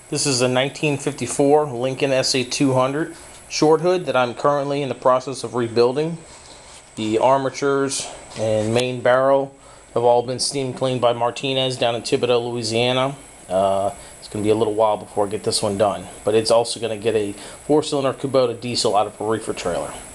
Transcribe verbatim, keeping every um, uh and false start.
This is a nineteen fifty-four Lincoln S A two hundred short hood that I'm currently in the process of rebuilding. The armatures and main barrel have all been steam cleaned by Martinez down in Thibodaux, Louisiana. Uh, it's going to be a little while before I get this one done, but it's also going to get a four-cylinder Kubota diesel out of a reefer trailer.